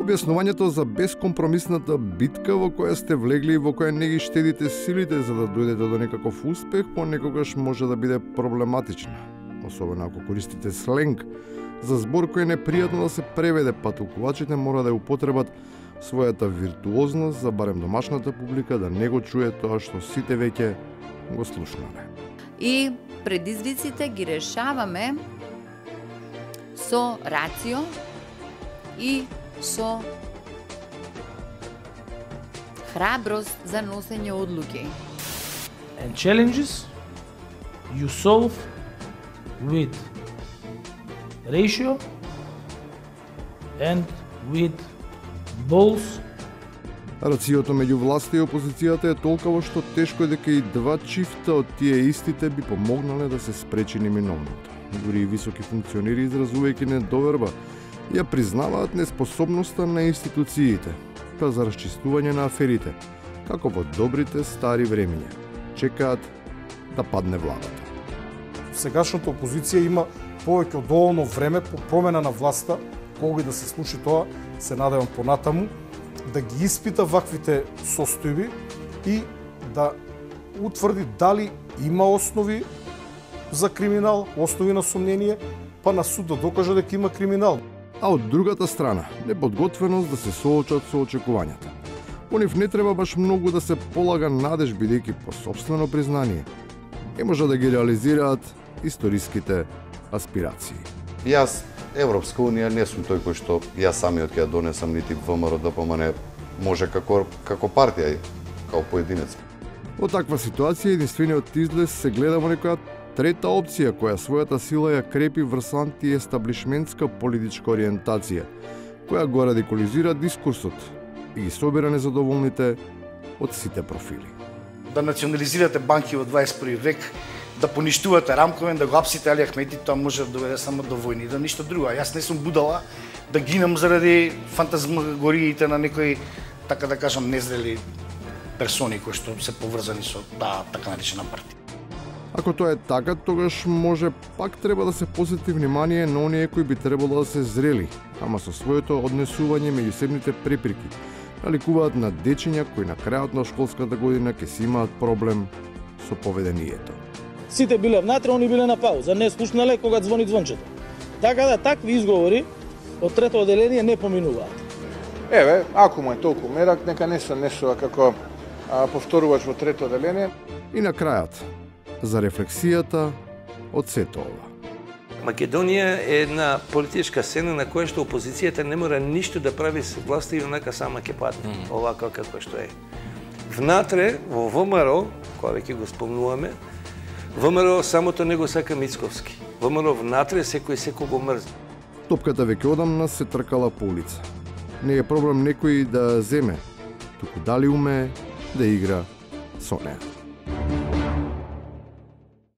Објаснувањето за бескомпромисната битка во која сте влегли и во која не ги штедите силите за да дојдете до некаков успех, понекогаш може да биде проблематична. Особено ако користите сленг за збор кој не пријатно да се преведе, па толкувачите мора да ја употребат својата виртуозност за барем домашната публика да не го чуе тоа што сите веќе го слушнале. И предизвиците ги решаваме со рацио и со храброст за носење одлуки. And challenges you solve with ratio and with balls. Рациото меѓу власта и опозицијата е толкаво што тешко дека и два чифта од тие истите би помогнале да се спречи неминовното. Дури и високи функционери, изразувајќи недоверба, ја признаваат неспособноста на институциите, па за расчистување на аферите, како во добрите стари времиња. Чекаат да падне владата. Сегашната опозиција има повеќе од доволно време по промена на власта, кога и да се случи тоа, се надевам понатаму, да ги испита ваквите состојби и да утврди дали има основи за криминал, основи на сомнение, па на суд да докаже дека има криминал. А од другата страна, неподготвеност да се соочат со очекувањата. По нив не треба баш многу да се полага надеж, бидејќи по собствено признание не може да ги реализираат историските аспирации. Јас, Европска унија, не сум тој кој што јас самиот ќе ја донесам, нити ВМРО ДПМН може како партија, како поединец. Во таква ситуација единствениот излез се гледа во некоја трета опција која својата сила ја крепи врз антиестаблишментска политичка ориентација, која го радикализира дискурсот и ги собира незадоволните од сите профили. Да национализирате банки во 21 век, да поништувате Рамковен, да го апсите Али Ахмети, тоа може да доведе само до војни, да ништо друго. Јас не сум будала да гинам заради фантазмагориите на некои, така да кажам, незрели персони кои што се поврзани со таа така наречена партија. Ако тоа е така, тогаш може пак треба да се посети внимание на оние кои би требало да се зрели, ама со своето однесување меѓусебните препирки, наликуваат на дечиња кои на крајот на школската година ќе си имаат проблем со поведението. Сите биле внатре, они биле на пауза, не слушнале кога звони звончето. Така да такви изговори од трето оделение не поминуваат. Еве, ако му е толку мерак, нека не се несува како повторувач во трето оделение. И на крајот, за рефлексијата од сето ова. Македонија е една политичка сцена на која што опозицијата не мора ништо да прави со власта и онака сама ќе падне, овако како што е. Внатре, во ВМРО, која веќе го спомнуваме, ВМРО самото не го сака Мицковски. ВМРО внатре секој го мрзи. Топката веќе одамна се тркала по улица. Не е проблем некој да земе, туку дали уме да игра со неа.